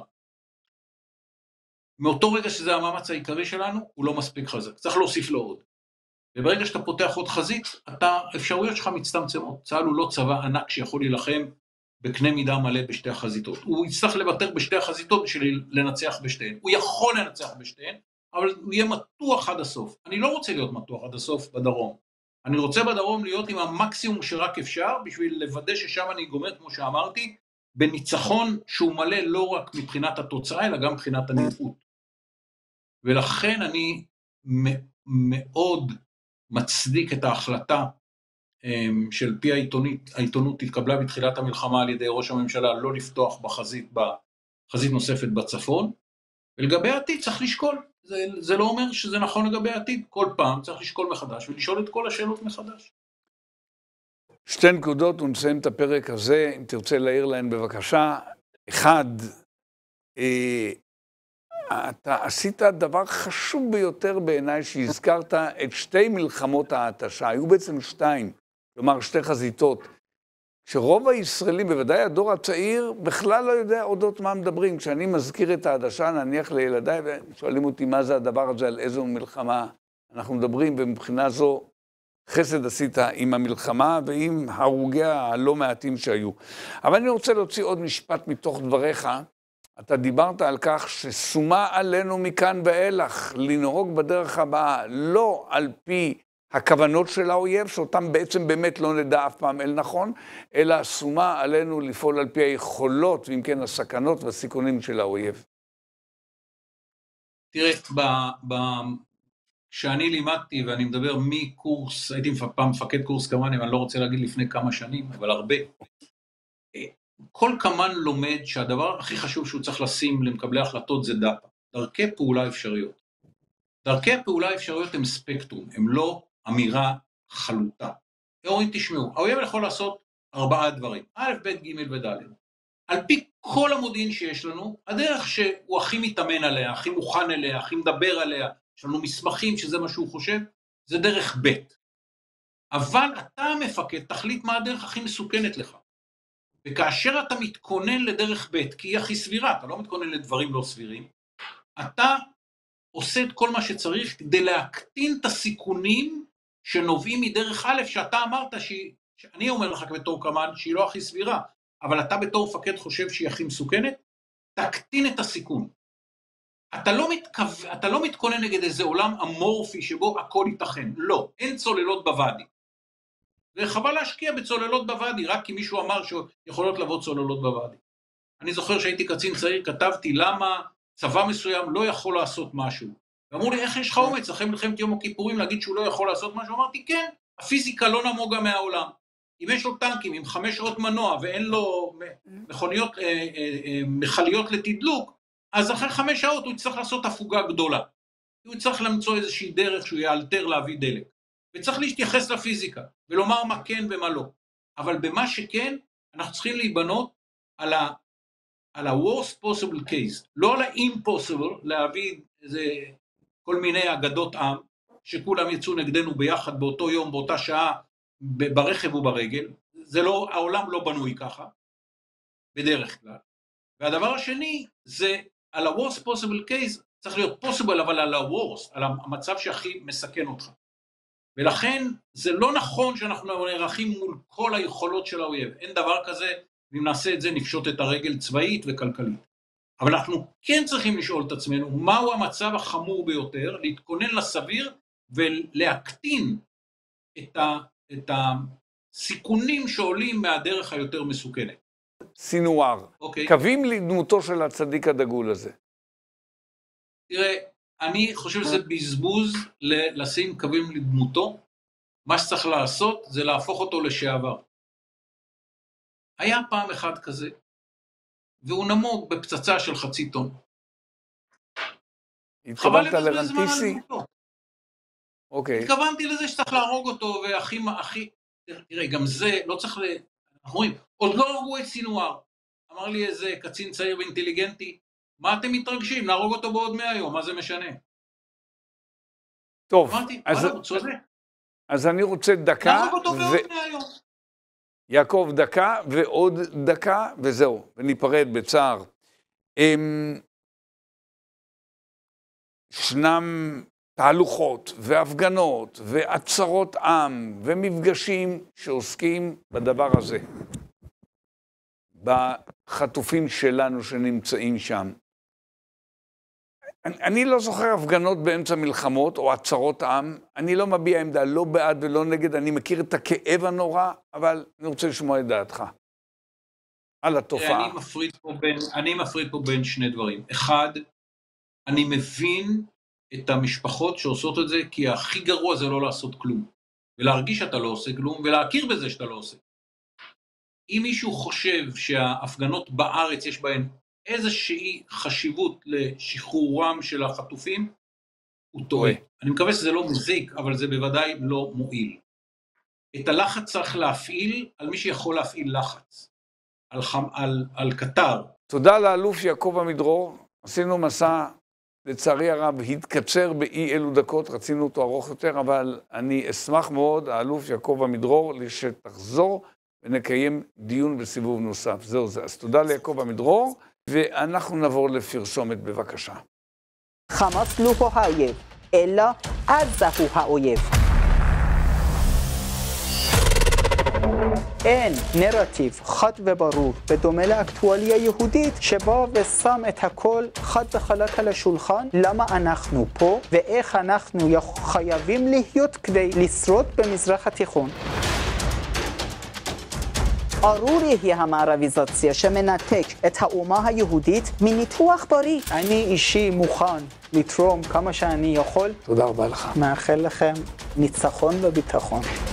Speaker 2: מאותו רגע שזה המאמץ העיקרי שלנו, הוא לא מספיק חזק. צריך להוסיף לו עוד. וברגע שאתה פותח עוד חזית, אתה, אפשרויות שלך מצטמצמות. צה"ל הוא לא צבא ענק שיכול להילחם בקנה מידה מלא בשתי החזיתות. הוא יצטרך לוותר בשתי החזיתות בשביל לנצח בשתיהן. הוא יכול לנצח בשתיהן, אבל הוא יהיה מתוח עד הסוף. אני לא רוצה להיות מתוח עד הסוף בדרום. אני רוצה בדרום להיות עם המקסימום שרק אפשר, בשביל לוודא ששם אני גומר, כמו שאמרתי, בניצחון שהוא מלא לא רק מבחינת התוצאה, אלא גם מבחינת הנראות. ולכן אני מאוד מצדיק את ההחלטה של פי העיתונית, העיתונות התקבלה בתחילת המלחמה על ידי ראש הממשלה לא לפתוח בחזית, בחזית נוספת בצפון, ולגבי העתיד צריך לשקול, זה, זה לא אומר שזה נכון לגבי העתיד, כל פעם צריך לשקול מחדש ולשאול את כל השאלות מחדש.
Speaker 1: שתי נקודות ונסיים את הפרק הזה, אם תרצה להעיר להן בבקשה. אחד, אה, אתה עשית דבר חשוב ביותר בעיניי שהזכרת את שתי מלחמות ההתשה, היו בעצם שתיים, כלומר שתי חזיתות, שרוב הישראלים, בוודאי הדור הצעיר, בכלל לא יודע אודות מה מדברים. כשאני מזכיר את ההתשה, נניח לילדיי, ושואלים אותי מה זה הדבר הזה, על איזו מלחמה אנחנו מדברים, ומבחינה זו חסד עשית עם המלחמה ועם הרוגיה הלא מעטים שהיו. אבל אני רוצה להוציא עוד משפט מתוך דבריך. אתה דיברת על כך שסומה עלינו מכאן ואילך לנהוג בדרך הבאה, לא על פי הכוונות של האויב, שאותם בעצם באמת לא נדע אף פעם אל נכון, אלא סומה עלינו לפעול על פי היכולות, ואם כן הסכנות והסיכונים של האויב.
Speaker 2: תראה, ב- ב- כשאני לימדתי, ואני מדבר מקורס, הייתי פעם מפקד קורס קמ"נים, אני לא רוצה להגיד לפני כמה שנים, אבל הרבה. כל קמ"ן לומד שהדבר הכי חשוב שהוא צריך לשים למקבלי החלטות זה דאטה, דרכי פעולה אפשריות. דרכי פעולה אפשריות הם ספקטרום, הם לא אמירה חלוטה. ואומרים, תשמעו, האויב יכול לעשות ארבעה דברים, א', ב', ג' וד'. על פי כל המודיעין שיש לנו, הדרך שהוא הכי מתאמן עליה, הכי מוכן אליה, הכי מדבר עליה, יש לנו מסמכים שזה מה שהוא חושב, זה דרך ב'. אבל אתה המפקד, תחליט מה הדרך הכי מסוכנת לך. וכאשר אתה מתכונן לדרך ב', כי היא הכי סבירה, אתה לא מתכונן לדברים לא סבירים, אתה עושה את כל מה שצריך כדי להקטין את הסיכונים שנובעים מדרך א', שאתה אמרת שהיא, שאני אומר לך בתור קמ"ן, שהיא לא הכי סבירה, אבל אתה בתור מפקד חושב שהיא הכי מסוכנת, תקטין את הסיכון. אתה לא, מתכו... אתה לא מתכונן נגד איזה עולם אמורפי שבו הכל ייתכן. לא, אין צוללות בוואדי. וחבל להשקיע בצוללות בוואדי, רק כי מישהו אמר שיכולות לבוא צוללות בוואדי. אני זוכר שהייתי קצין צעיר, כתבתי למה צבא מסוים לא יכול לעשות משהו. ואמרו לי, איך יש לך אומץ, אחרי מלחמת יום הכיפורים, להגיד שהוא לא יכול לעשות משהו? אמרתי, כן, הפיזיקה לא נמוגה מהעולם. אם יש לו טנקים עם חמש שעות מנוע, ואין לו מכוניות, מחליות לתדלוק, אז אחרי חמש שעות הוא יצטרך לעשות הפוגה גדולה. הוא יצטרך למצוא איזושהי דרך שהוא יאלתר להביא דלק. וצריך להשתייחס לפיזיקה, ולומר מה כן ומה לא. אבל במה שכן, אנחנו צריכים להיבנות על ה... על ה-worst possible case, לא על ה-impossible, להביא איזה כל מיני אגדות עם, שכולם יצאו נגדנו ביחד באותו יום, באותה שעה, ברכב וברגל. זה לא, העולם לא בנוי ככה, בדרך כלל. והדבר השני, זה על ה-worst possible case, צריך להיות possible, אבל על ה-worst, על המצב שהכי מסכן אותך. ולכן, זה לא נכון שאנחנו נערכים מול כל היכולות של האויב. אין דבר כזה, ואם נעשה את זה, נפשוט את הרגל צבאית וכלכלית. אבל אנחנו כן צריכים לשאול את עצמנו, מהו המצב החמור ביותר, להתכונן לסביר, ולהקטין את, ה, את הסיכונים שעולים מהדרך היותר מסוכנת.
Speaker 1: סינואר, okay. קווים לדמותו של הצדיק הדגול הזה.
Speaker 2: תראה, אני חושב שזה בזבוז לשים קווים לדמותו. מה שצריך לעשות זה להפוך אותו לשעבר. היה פעם אחד כזה, והוא נמוג בפצצה של חצי טון.
Speaker 1: התכוונת לרנטיסי? אוקיי.
Speaker 2: התכוונתי לזה שצריך להרוג אותו, והכי, הכי, תראה, גם זה, לא צריך ל... אנחנו רואים, עוד לא הרגו את סינואר. אמר לי איזה קצין צעיר ואינטליגנטי, מה אתם מתרגשים? נהרוג אותו בעוד מאה יום, מה זה משנה?
Speaker 1: טוב,
Speaker 2: אמרתי,
Speaker 1: אז,
Speaker 2: וואלה, הוא צודק.
Speaker 1: אז אני רוצה דקה,
Speaker 2: נהרוג אותו בעוד מאה יום.
Speaker 1: יעקב, דקה ועוד דקה, וזהו, וניפרד בצער. ישנם תהלוכות והפגנות ועצרות עם ומפגשים שעוסקים בדבר הזה, בחטופים שלנו שנמצאים שם. אני, אני לא זוכר הפגנות באמצע מלחמות או עצרות עם, אני לא מביע עמדה, לא בעד ולא נגד, אני מכיר את הכאב הנורא, אבל אני רוצה לשמוע את דעתך על התופעה.
Speaker 2: אני מפריד פה בין, אני מפריד פה בין שני דברים. אחד, אני מבין את המשפחות שעושות את זה, כי הכי גרוע זה לא לעשות כלום, ולהרגיש שאתה לא עושה כלום, ולהכיר בזה שאתה לא עושה. אם מישהו חושב שההפגנות בארץ יש בהן איזושהי חשיבות לשחרורם של החטופים, הוא טועה. אני מקווה שזה לא מזיק, אבל זה בוודאי לא מועיל. את הלחץ צריך להפעיל על מי שיכול להפעיל לחץ, על, חמ, על, על קטר.
Speaker 1: תודה לאלוף יעקב עמידרור, עשינו מסע, לצערי הרב, התקצר באי אלו דקות, רצינו אותו ארוך יותר, אבל אני אשמח מאוד, האלוף יעקב עמידרור, שתחזור ונקיים דיון בסיבוב נוסף. זהו זה. אז תודה ליעקב עמידרור, ואנחנו נעבור לפרסומת בבקשה.
Speaker 4: חמאס לא הוא האויב, אלא עזה הוא האויב. אין נרטיב חד וברור בדומה לאקטואליה יהודית שבא ושם את הכל חד וחלק על השולחן, למה אנחנו פה ואיך אנחנו חייבים להיות כדי לשרוד במזרח התיכון. ארורי היא המערביזציה שמנתק את האומה היהודית מניתוח בריא. אני אישי מוכן לתרום כמה שאני יכול.
Speaker 1: תודה רבה לך.
Speaker 4: מאחל לכם ניצחון וביטחון.